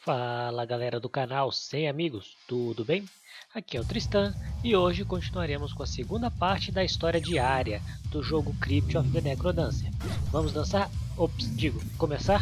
Fala galera do canal Sem Amigos, tudo bem? Aqui é o Tristan e hoje continuaremos com a segunda parte da história diária do jogo Crypt of the Necrodancer. Vamos dançar? Começar?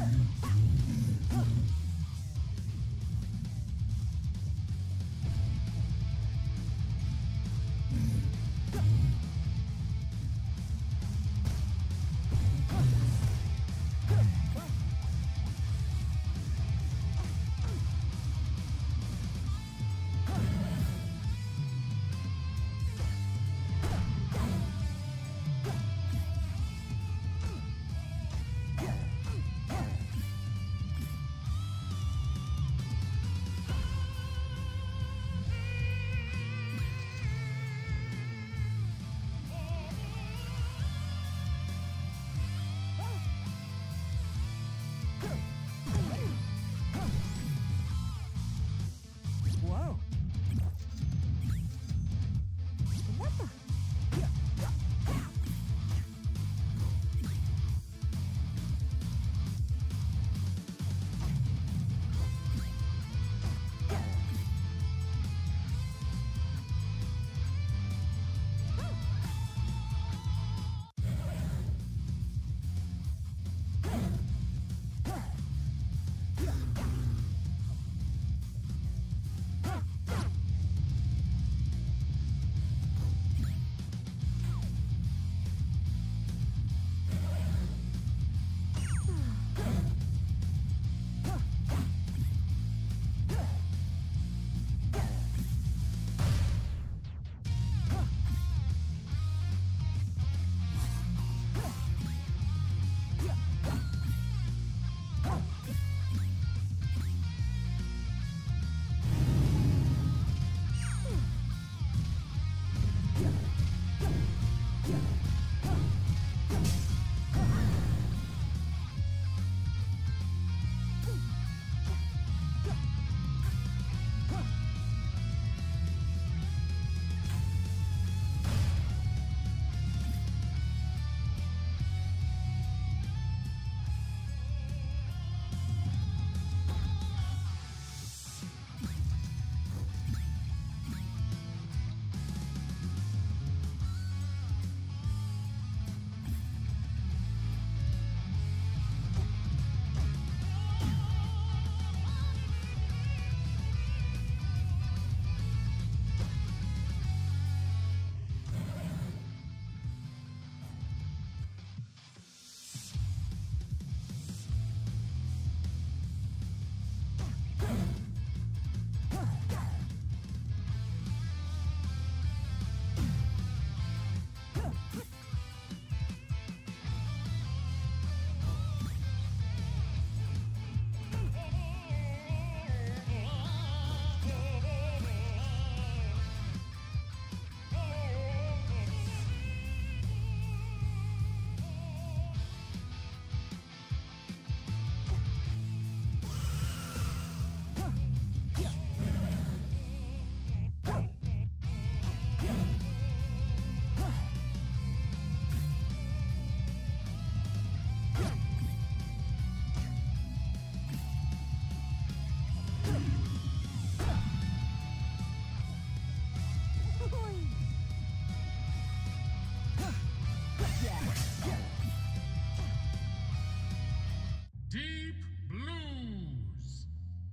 Deep Blues.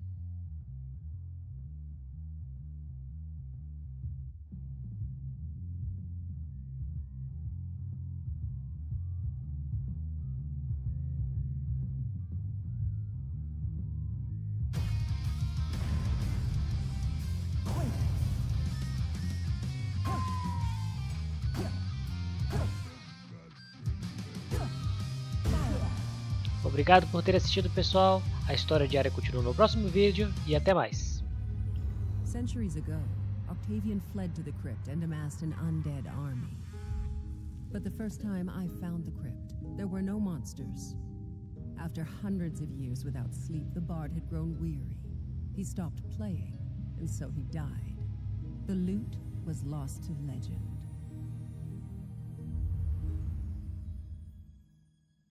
Obrigado por ter assistido, pessoal. A história diária continua no próximo vídeo e até mais. Centuries ago, Octavian fled to the crypt and amassed an undead army. But the first time I found the crypt, there were no monsters. After hundreds of years without sleep, the bard had grown weary. He stopped playing, and so he died. The loot was lost to legend.